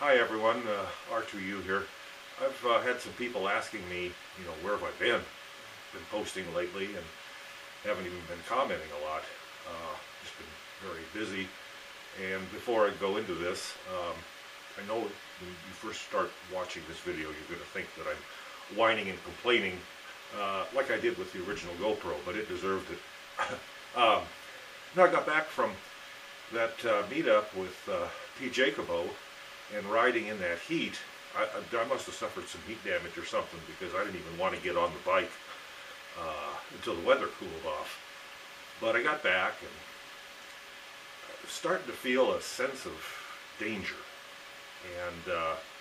Hi everyone, r2u here. I've had some people asking me, where have I been? Been posting lately and haven't even been commenting a lot. Just been very busy. And before I go into this, I know when you first start watching this video, you're going to think that I'm whining and complaining like I did with the original GoPro, but it deserved it. Now I got back from that meetup with P. Jacobo, and riding in that heat, I must have suffered some heat damage or something, because I didn't even want to get on the bike until the weather cooled off. But I got back and I was starting to feel a sense of danger, and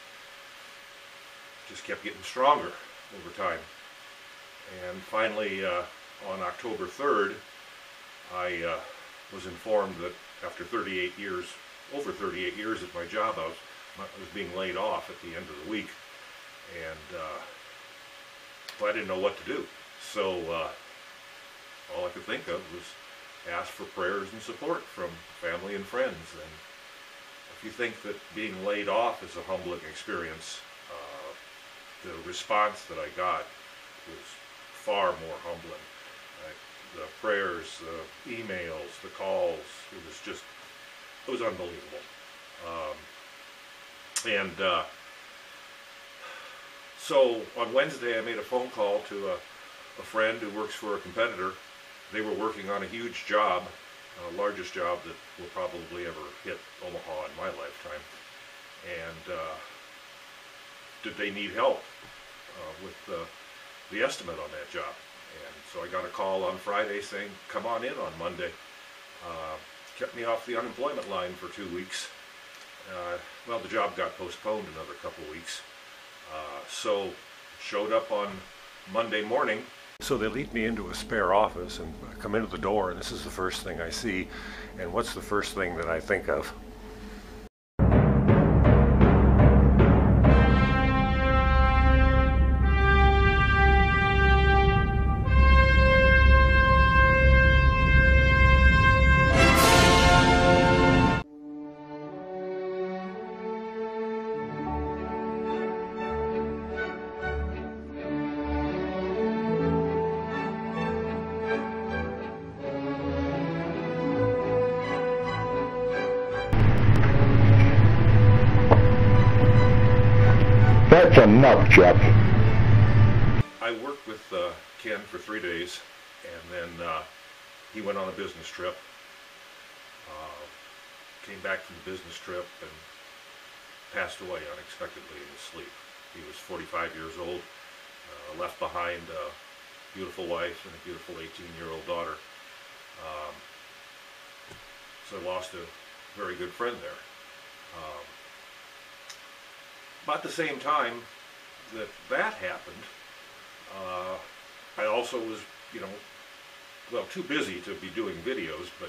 just kept getting stronger over time. And finally, on October 3rd, I was informed that after over 38 years at my job, I was being laid off at the end of the week, and I didn't know what to do. So all I could think of was ask for prayers and support from family and friends. And if you think that being laid off is a humbling experience, the response that I got was far more humbling. The prayers, the emails, the calls, it was unbelievable. So on Wednesday I made a phone call to a friend who works for a competitor. They were working on a huge job, largest job that will probably ever hit Omaha in my lifetime. And did they need help with the estimate on that job? And so I got a call on Friday saying, come on in on Monday. Kept me off the unemployment line for 2 weeks. Well, the job got postponed another couple weeks. So showed up on Monday morning. So they lead me into a spare office, and I come into the door, and this is the first thing I see. And what's the first thing that I think of? That's enough, Chuck. I worked with Ken for 3 days, and then he went on a business trip. Came back from the business trip and passed away unexpectedly in his sleep. He was 45 years old, left behind a beautiful wife and a beautiful 18-year-old daughter. So I lost a very good friend there. About the same time that happened, I also was, too busy to be doing videos, but,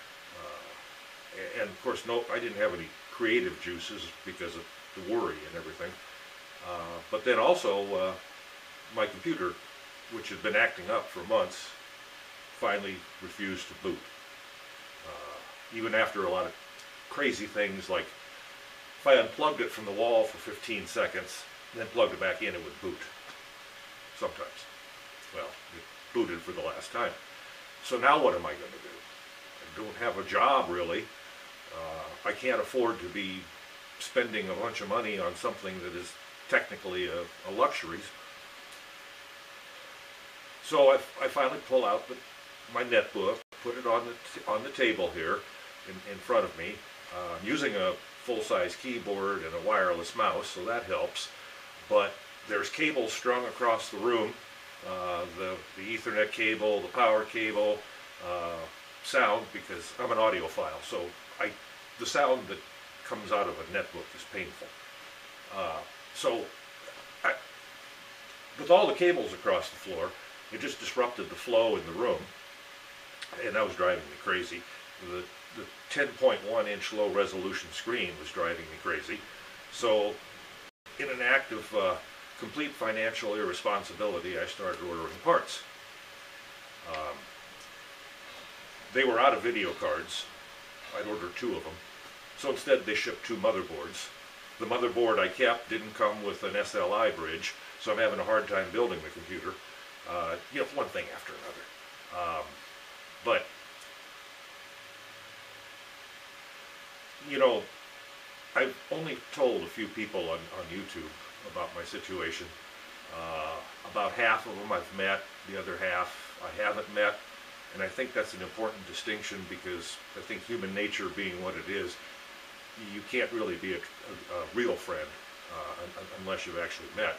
and of course, I didn't have any creative juices because of the worry and everything. But then also, my computer, which had been acting up for months, finally refused to boot. Even after a lot of crazy things like, if I unplugged it from the wall for 15 seconds, and then plugged it back in, it would boot. Sometimes. Well, it booted for the last time. So now what am I going to do? I don't have a job, really. I can't afford to be spending a bunch of money on something that is technically a luxury. So I finally pull out my netbook, put it on the table here in front of me. I'm using a full-size keyboard and a wireless mouse, so that helps. But there's cables strung across the room, the Ethernet cable, the power cable, sound, because I'm an audiophile, so the sound that comes out of a netbook is painful. With all the cables across the floor, it just disrupted the flow in the room, and that was driving me crazy. The 10.1-inch low-resolution screen was driving me crazy. So, in an act of complete financial irresponsibility, I started ordering parts. They were out of video cards. I'd ordered 2 of them. So instead they shipped 2 motherboards. The motherboard I kept didn't come with an SLI bridge, so I'm having a hard time building the computer. You know, one thing after another. But, you know, I've only told a few people on YouTube about my situation. About half of them I've met, the other half I haven't met. And I think that's an important distinction, because I think human nature being what it is, you can't really be a real friend unless you've actually met.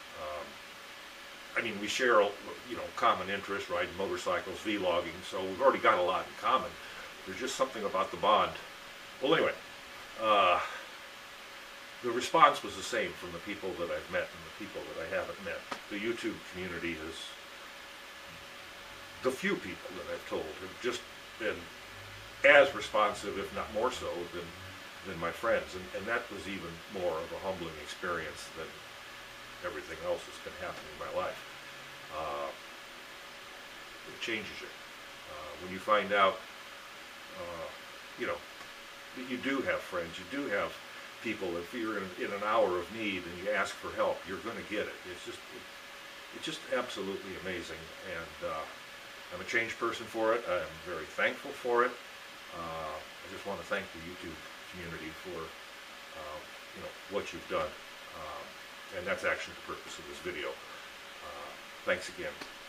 I mean, we share, you know, common interests, riding motorcycles, vlogging, so we've already got a lot in common. There's just something about the bond. Well, anyway, the response was the same from the people that I've met and the people that I haven't met. The YouTube community is, the few people that I've told have just been as responsive, if not more so, than my friends. And that was even more of a humbling experience than everything else that's been happening in my life. It changes you. When you find out, you know, that you do have friends, you do have people. If you're in an hour of need and you ask for help, you're going to get it. It's just absolutely amazing. And I'm a changed person for it. I'm very thankful for it. I just want to thank the YouTube community for you know, what you've done. And that's actually the purpose of this video. Thanks again.